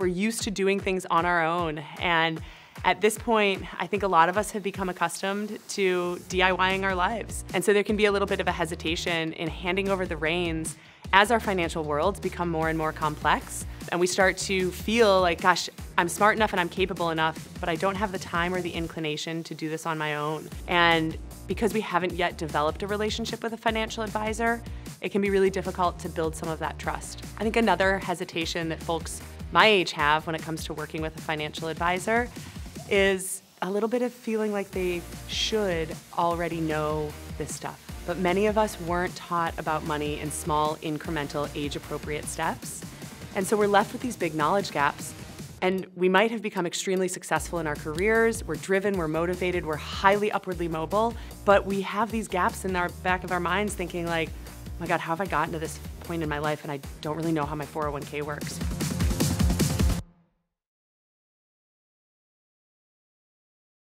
We're used to doing things on our own. And at this point, I think a lot of us have become accustomed to DIYing our lives. And so there can be a little bit of a hesitation in handing over the reins as our financial worlds become more and more complex. And we start to feel like, gosh, I'm smart enough and I'm capable enough, but I don't have the time or the inclination to do this on my own. And because we haven't yet developed a relationship with a financial advisor, it can be really difficult to build some of that trust. I think another hesitation that folks my age have when it comes to working with a financial advisor is a little bit of feeling like they should already know this stuff. But many of us weren't taught about money in small, incremental, age-appropriate steps. And so we're left with these big knowledge gaps. And we might have become extremely successful in our careers, we're driven, we're motivated, we're highly upwardly mobile, but we have these gaps in our back of our minds thinking like, oh my God, how have I gotten to this point in my life and I don't really know how my 401k works?